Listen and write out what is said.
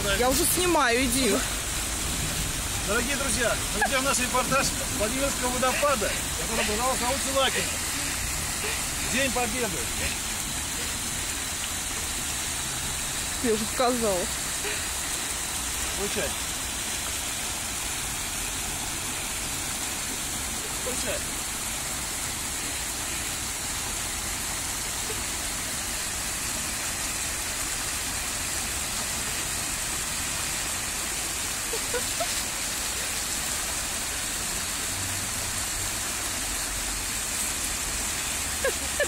Я уже снимаю, иди. Дорогие друзья, мы ведем наш репортаж с Владимирского водопада, который образовался на улице Лакина. День Победы. Я уже сказала. Получай. Получай. Ha ha ha.